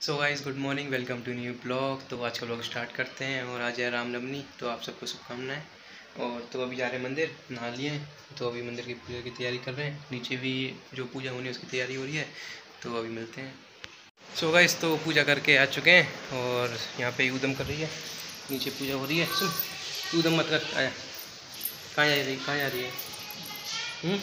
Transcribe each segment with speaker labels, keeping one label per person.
Speaker 1: So guys good morning, welcome to new blog. तो आज का ब्लॉग स्टार्ट करते हैं और आज है रामनवमी, तो आप सबको शुभकामनाएं। और तो अभी जा रहे हैं मंदिर, नहा लिए हैं, तो अभी मंदिर की पूजा की तैयारी कर रहे हैं। नीचे भी जो पूजा होनी है उसकी तैयारी हो रही है, तो अभी मिलते हैं। सो गाइस तो पूजा करके आ चुके हैं और यहाँ पे ऊधम कर रही है, नीचे पूजा हो रही है। सुन ऊधम मत कर, आया कहाँ जा रही, कहाँ जा रही है?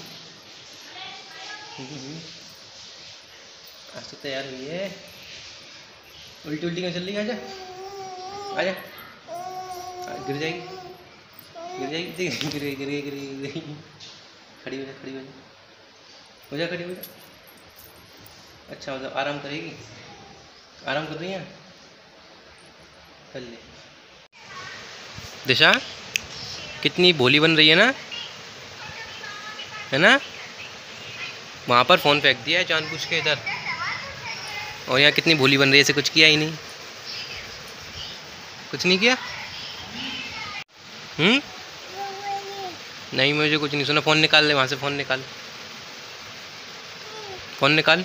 Speaker 1: आज तो तैयार हुई है, उल्टी उल्टी क्यों चल रही है? आजा आजा, गिर जाएगी गिर जाएगी, गिर गई गिर गई गिर गई गिर गई। खड़ी हो जा, खड़ी हो जा, खड़ी हो जा। अच्छा मतलब आराम करेगी, आराम कर रही है, कर ले। दिशा कितनी भोली बन रही है ना, है ना? वहाँ पर फ़ोन फेंक दिया है जानबूझ के इधर, और यहाँ कितनी भोली बन रही है, ऐसे कुछ किया ही नहीं, कुछ नहीं किया। नहीं मुझे कुछ नहीं सुना। फ़ोन निकाल ले वहाँ से, फ़ोन निकाल, फ़ोन निकाल।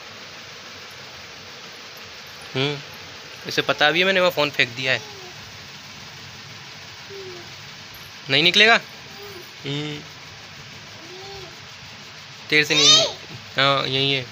Speaker 1: इसे पता भी है मैंने वहाँ फ़ोन फेंक दिया है, नहीं निकलेगा। तेरे से नहीं, हाँ यही है।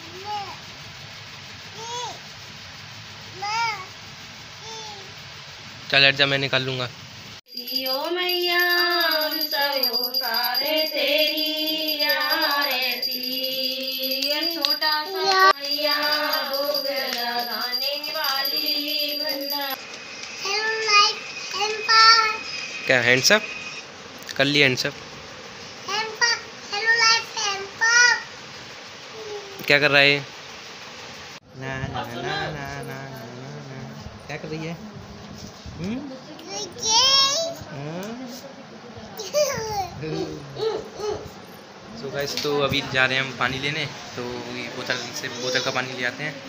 Speaker 1: चल हट जा, मैं निकाल लूँगा।
Speaker 2: मैया सब उतारे तेरी आरती, छोटा सा मैया भोग लगाने वाली बंदा।
Speaker 1: क्या हैंड्सअप कर लिया? हैंड्सअप क्या कर रहा है? ना ना ना ना ना ना ना, क्या कर रही है? सो गाइस तो अभी जा रहे हैं हम पानी लेने, तो ये बोतल का पानी ले आते हैं।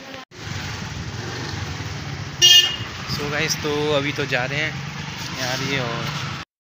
Speaker 1: सो गाइस तो अभी तो जा रहे हैं यार ये, और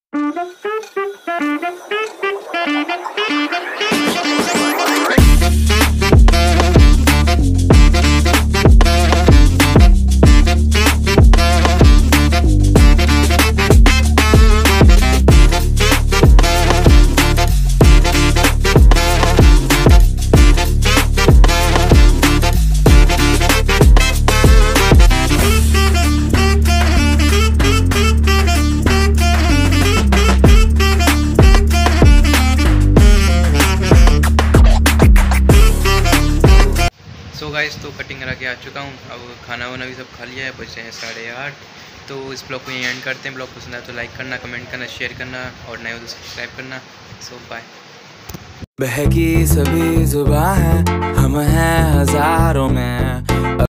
Speaker 1: गाइस तो कटिंग करा के आ चुका हूँ। अब खाना वाना भी सब खा लिया है, बचे हैं 8:30। तो इस ब्लॉग को यहीं एंड करते हैं। ब्लॉग पसंद आए तो लाइक करना, कमेंट करना, शेयर करना, और नए हो तो सब्सक्राइब करना। So bye.
Speaker 3: बहकी सभी जुबां हैं, हम हैं हजारों में।